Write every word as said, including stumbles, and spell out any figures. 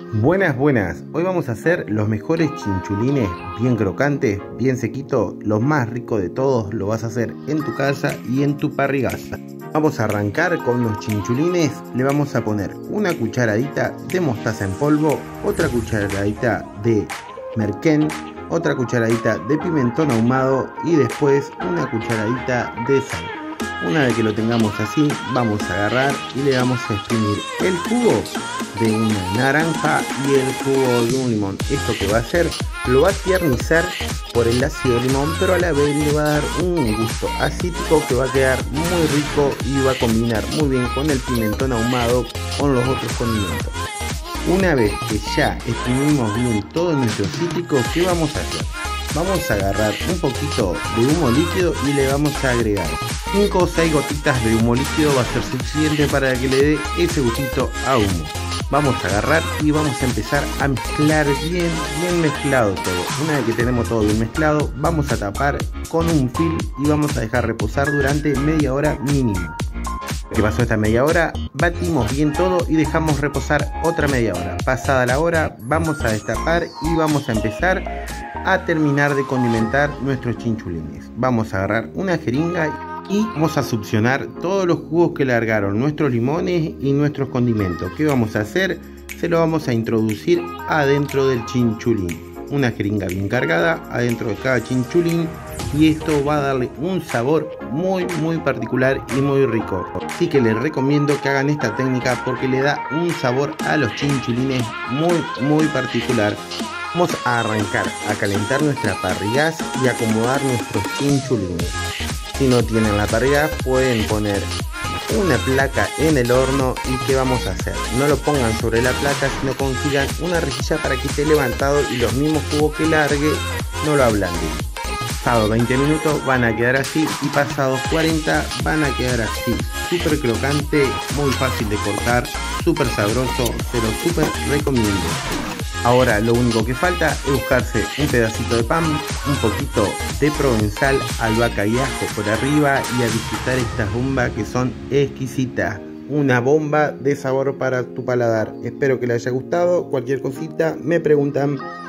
Buenas, buenas. Hoy vamos a hacer los mejores chinchulines, bien crocantes, bien sequitos, los más ricos de todos. Lo vas a hacer en tu casa y en tu parrigaza. Vamos a arrancar con los chinchulines. Le vamos a poner una cucharadita de mostaza en polvo, otra cucharadita de merquén, otra cucharadita de pimentón ahumado y después una cucharadita de sal. Una vez que lo tengamos así, vamos a agarrar y le vamos a exprimir el jugo de una naranja y el jugo de un limón. Esto que va a hacer, lo va a tiernizar por el ácido de limón, pero a la vez le va a dar un gusto acítico que va a quedar muy rico y va a combinar muy bien con el pimentón ahumado, con los otros condimentos. Una vez que ya exprimimos bien todo nuestro cítrico, ¿qué vamos a hacer? Vamos a agarrar un poquito de humo líquido y le vamos a agregar cinco o seis gotitas de humo líquido. Va a ser suficiente para que le dé ese gustito a humo. Vamos a agarrar y vamos a empezar a mezclar bien, bien mezclado todo. Una vez que tenemos todo bien mezclado, vamos a tapar con un film y vamos a dejar reposar durante media hora mínimo. Que pasó esta media hora, batimos bien todo y dejamos reposar otra media hora. Pasada la hora, vamos a destapar y vamos a empezar a terminar de condimentar nuestros chinchulines. Vamos a agarrar una jeringa y vamos a succionar todos los jugos que largaron nuestros limones y nuestros condimentos. ¿Qué vamos a hacer? Se lo vamos a introducir adentro del chinchulín. Una jeringa bien cargada adentro de cada chinchulín, y esto va a darle un sabor muy muy particular y muy rico. Así que les recomiendo que hagan esta técnica porque le da un sabor a los chinchulines muy muy particular. Vamos a arrancar a calentar nuestra parrillaz y acomodar nuestros chinchulines. Si no tienen la parrilla, pueden poner una placa en el horno. ¿Y qué vamos a hacer? No lo pongan sobre la placa, sino consigan una rejilla para que esté levantado y los mismos jugos que largue no lo ablanden. Pasados veinte minutos van a quedar así y pasados cuarenta van a quedar así. Súper crocante, muy fácil de cortar, súper sabroso, se lo súper recomiendo. Ahora lo único que falta es buscarse un pedacito de pan, un poquito de provenzal, albahaca y ajo por arriba y a disfrutar estas bombas que son exquisitas. Una bomba de sabor para tu paladar. Espero que les haya gustado. Cualquier cosita me preguntan.